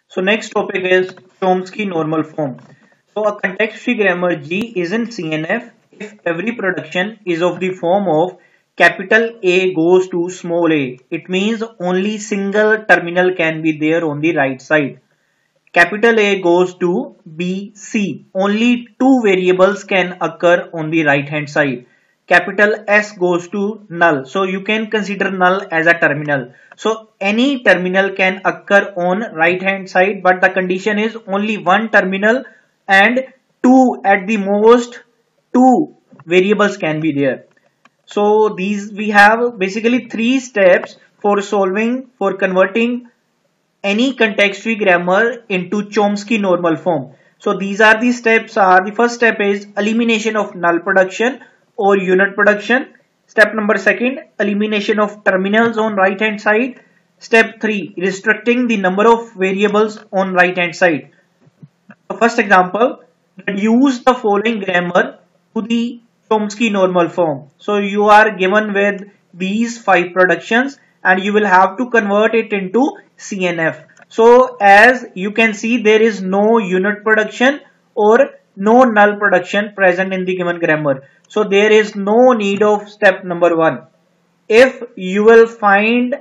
So next topic is Chomsky normal form. So a context-free grammar G is in CNF if every production is of the form of capital A goes to small a. It means only single terminal can be there on the right side. Capital A goes to B, C. Only two variables can occur on the right hand side. Capital S goes to null. So you can consider null as a terminal. So any terminal can occur on right hand side, but the condition is only one terminal and two at the most two variables can be there. So these we have basically three steps for converting any context-free grammar into Chomsky normal form. So these are the steps the first step is elimination of null production or unit production. Step number second, elimination of terminals on right hand side. Step 3, restricting the number of variables on right hand side. So first example, reduce the following grammar to the Chomsky normal form. So you are given with these 5 productions and you will have to convert it into CNF. So as you can see, there is no unit production or no null production present in the given grammar. So there is no need of step number 1. If you will find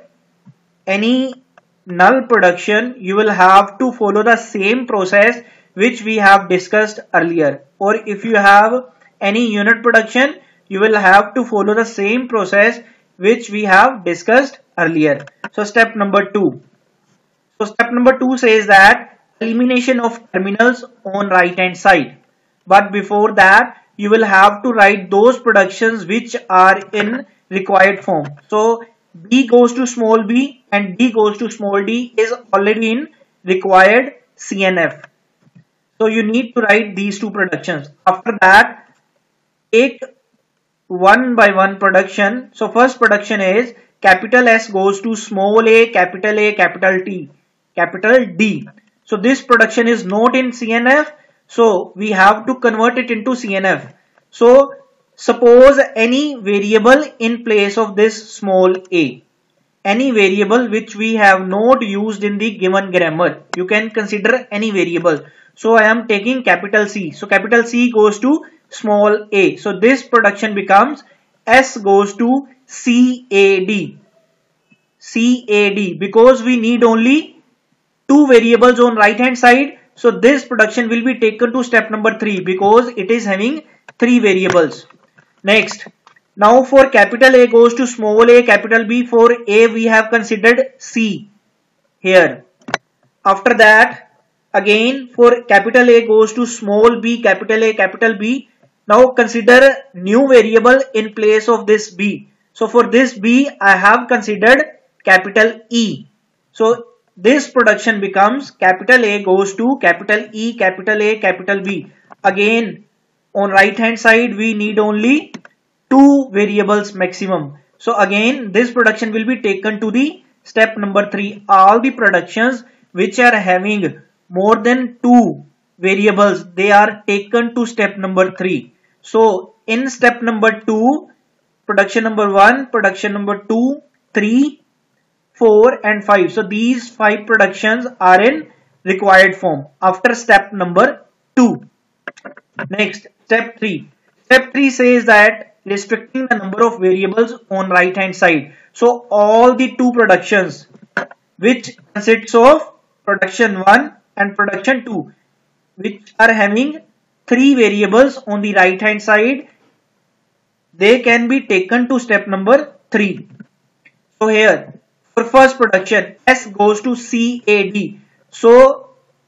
any null production, you will have to follow the same process which we have discussed earlier. Or if you have any unit production, you will have to follow the same process which we have discussed earlier. So step number 2. So step number 2 says that elimination of terminals on right hand side. But before that, you will have to write those productions which are in required form. So B goes to small b and D goes to small d is already in required CNF. So you need to write these two productions. After that, take one by one production. So first production is capital S goes to small a, capital T, capital D. So this production is not in CNF. So we have to convert it into CNF. So suppose any variable in place of this small a. Any variable which we have not used in the given grammar. You can consider any variable. So I am taking capital C. So capital C goes to small a. So this production becomes S goes to CAD. CAD because we need only two variables on right hand side. So this production will be taken to step number 3 because it is having 3 variables. Next, now for capital A goes to small a, capital B, for A we have considered C here. After that, again for capital A goes to small b, capital A, capital B. Now consider new variable in place of this B. So for this B I have considered capital E. So this production becomes capital A goes to capital E, capital A, capital B. Again on right hand side we need only two variables maximum. So again this production will be taken to the step number 3. All the productions which are having more than two variables, they are taken to step number 3. So in step number 2, production number 1, production number 2, 3, 4 and 5. So these 5 productions are in required form after step number 2. Next, step 3. Step 3 says that restricting the number of variables on right hand side. So all the two productions which consists of production 1 and production 2 which are having 3 variables on the right hand side, they can be taken to step number 3. So here for first production S goes to CAD. So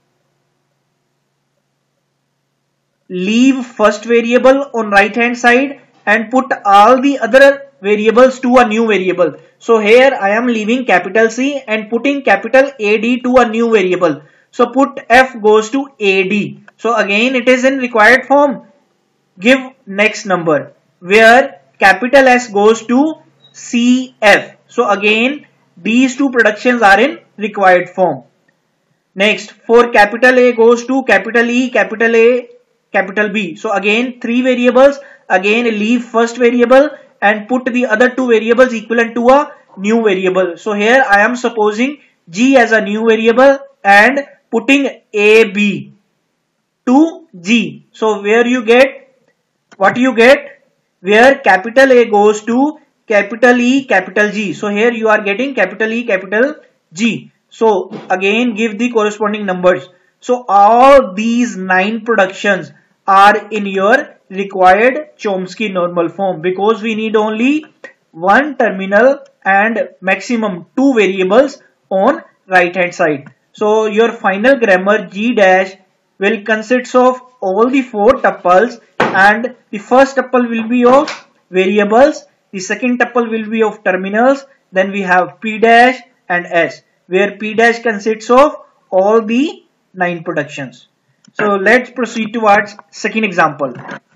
leave first variable on right hand side and put all the other variables to a new variable. So here I am leaving capital C and putting capital AD to a new variable. So put F goes to AD. So again it is in required form. Give next number where capital S goes to CF. So again these two productions are in required form. Next, for capital A goes to capital E, capital A, capital B. So again 3 variables. Again leave first variable and put the other 2 variables equivalent to a new variable. So here I am supposing G as a new variable and putting A, B to G. So where you get, what you get, where capital A goes to capital E, capital G. So here you are getting capital E, capital G. So again give the corresponding numbers. So all these 9 productions are in your required Chomsky normal form, because we need only one terminal and maximum 2 variables on right hand side. So your final grammar G dash will consist of all the 4 tuples, and the first tuple will be of variables, the second tuple will be of terminals, then we have P dash and S, where P dash consists of all the 9 productions. So let's proceed towards second example.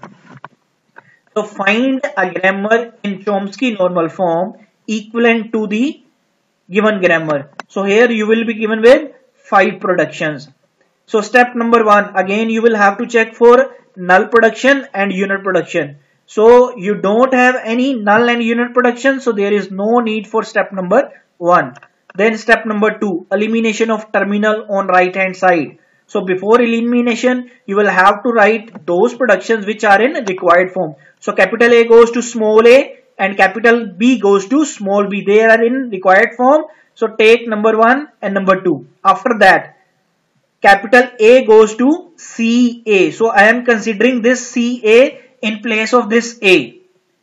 So find a grammar in Chomsky normal form equivalent to the given grammar. So here you will be given with 5 productions. So step number 1, again you will have to check for null production and unit production. So you don't have any null and unit production, so there is no need for step number 1. Then step number 2, elimination of terminal on right hand side. So before elimination, you will have to write those productions which are in required form. So capital A goes to small a and capital B goes to small b. They are in required form. So take number 1 and number 2. After that, capital A goes to CA. So I am considering this CA in place of this A.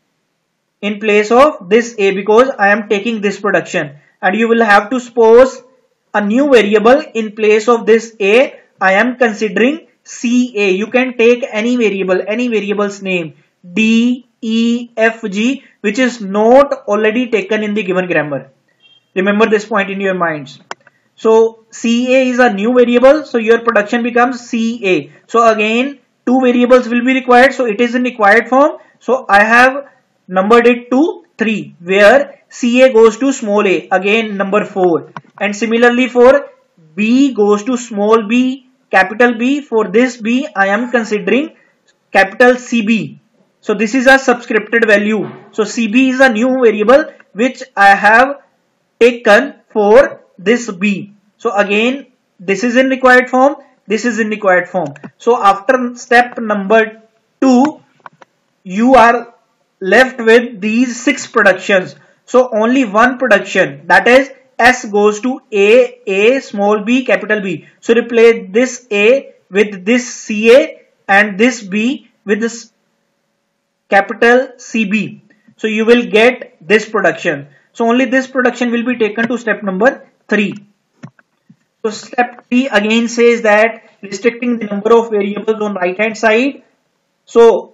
In place of this A, because I am taking this production. And you will have to suppose a new variable in place of this A. I am considering CA. You can take any variable, any variable's name, D, E, F, G, which is not already taken in the given grammar. Remember this point in your minds. So CA is a new variable, so your production becomes CA. So again 2 variables will be required, so it is in required form. So I have numbered it to 3, where CA goes to small a, again number 4. And similarly for B goes to small b, capital B. For this B I am considering capital CB. So this is a subscripted value. So CB is a new variable which I have taken for this B. So again this is in required form, this is in required form. So after step number 2, you are left with these 6 productions. So only one production, that is S goes to A, small b, capital B. So replace this A with this CA and this B with this capital CB. So you will get this production. So only this production will be taken to step number 3. So step 3 again says that restricting the number of variables on right hand side. So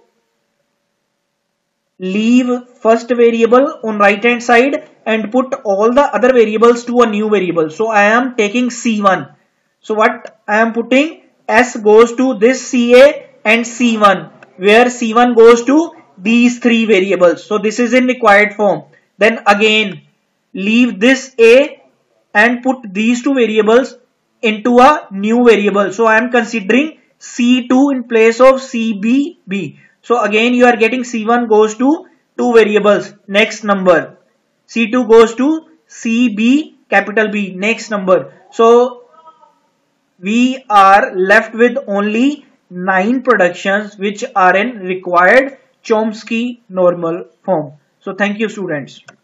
leave first variable on right hand side and put all the other variables to a new variable. So I am taking C1. So what I am putting, S goes to this CA and C1, where C1 goes to these 3 variables. So this is in required form. Then again leave this A and put these 2 variables into a new variable. So I am considering C2 in place of CBB. So again you are getting C1 goes to 2 variables, next number. C2 goes to CB, capital B, next number. So we are left with only 9 productions which are in required Chomsky normal form. So thank you students.